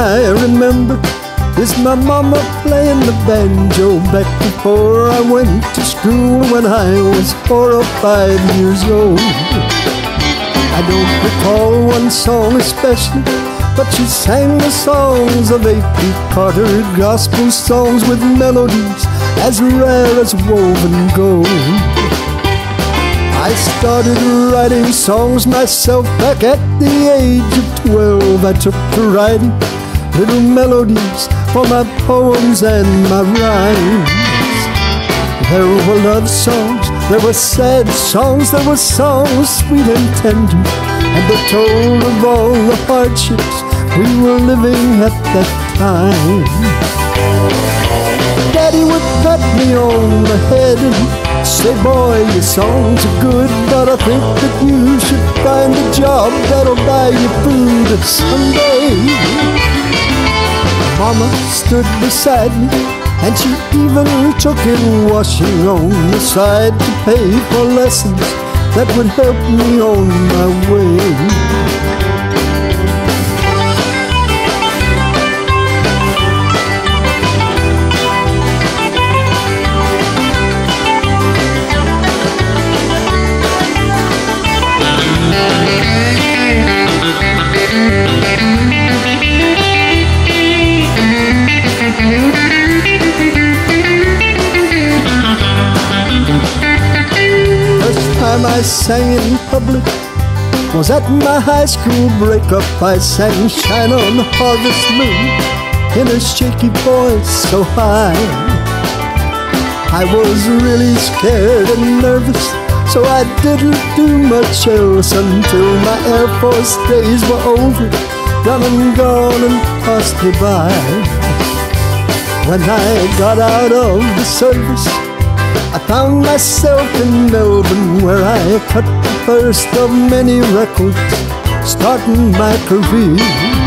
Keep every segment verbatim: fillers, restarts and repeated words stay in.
I remember is my mama playing the banjo back before I went to school when I was four or five years old. I don't recall one song especially, but she sang the songs of A P Carter, gospel songs with melodies as rare as woven gold. I started writing songs myself back at the age of twelve. I took to writing little melodies for my poems and my rhymes. There were love songs, there were sad songs, there were songs sweet and tender, and they told of all the hardships we were living at that time. Daddy would pat me on the head and say, boy, your songs are good, but I think that you should find a job that'll buy you food someday. Mama stood beside me, and she even took in washing on the side to pay for lessons that would help me on my way. Time I sang in public was at my high school breakup. I sang Shine On Harvest Moon in a shaky voice so high. I was really scared and nervous, so I didn't do much else until my Air Force days were over, done and gone and passed me by. When I got out of the service, I found myself in Melbourne, where I cut the first of many records, starting my career.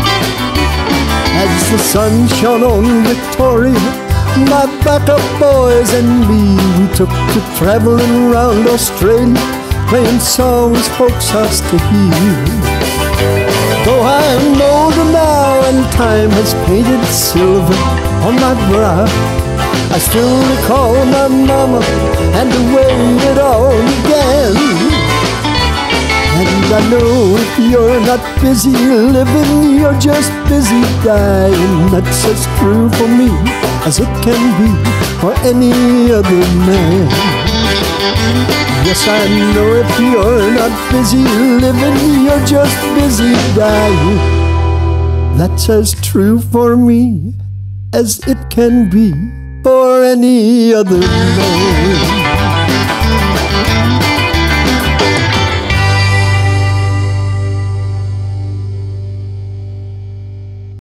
As the sun shone on Victoria, my backup boys and me, we took to traveling around Australia, playing songs folks asked to hear. Though I'm older now and time has painted silver on my brow, I still recall my mama and the way it all began. And I know if you're not busy living, you're just busy dying. That's as true for me as it can be for any other man. Yes, I know if you're not busy living, you're just busy dying. That's as true for me as it can be for any other man.